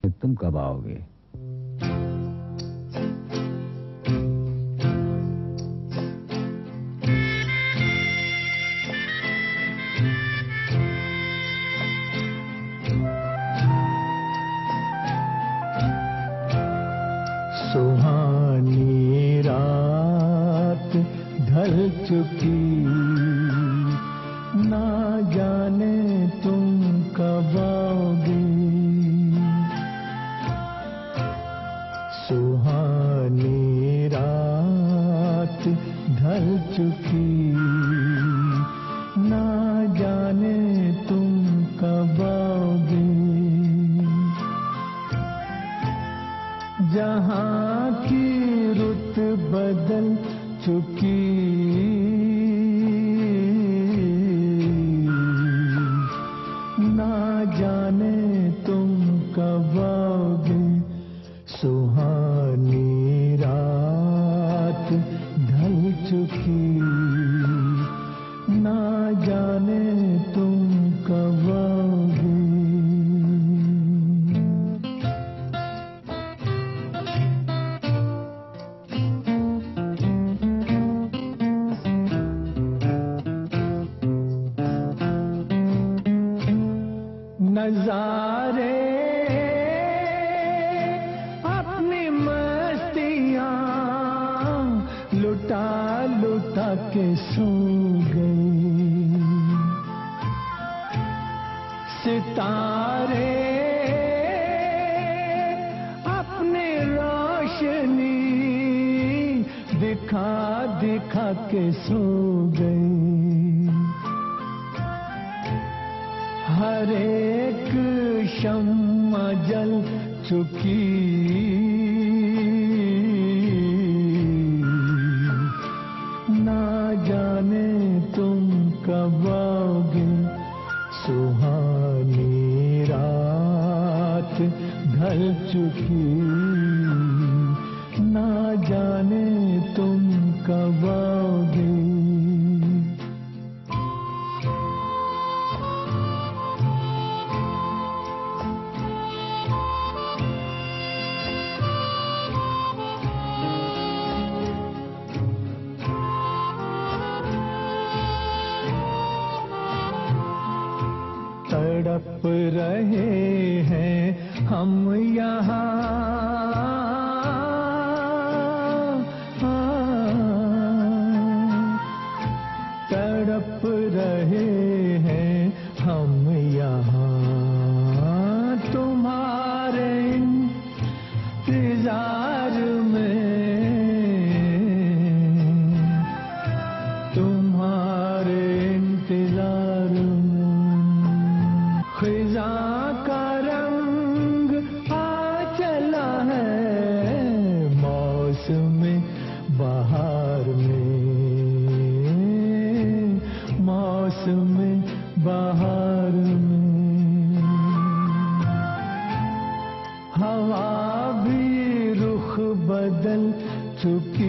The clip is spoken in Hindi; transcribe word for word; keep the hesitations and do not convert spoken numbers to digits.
तुम कब आओगे? सुहानी रात ढल चुकी, ना जाने तुम कब आओगे। सुहानी रात ढल चुकी, ना जाने तुम कब आओगे। जहाँ की रुत बदल चुकी, ना जाने तुम कब आओगे। सुहानी रात ढल चुकी, ना जाने तुम कब आओगे। नजारे अपनी मस्तियाँ लुटा लुटा के सो गई। सितारे अपनी रोशनी दिखा दिखा के सो गई। हर एक शम्मा जल चुकी, ना जाने तुम कब आओगे। सुहानी रात ढल चुकी, ना जाने तुम कब आओगे। तड़प रहे हैं हम यहाँ, तड़प रहे हैं हम यहाँ। तुम्हारे इंतजार में, तुम्हारे इंतजार में। खिज़ां का रंग आ चला है मौसम बहार में, मौसम बहार में। हवा भी रुख बदल चुकी,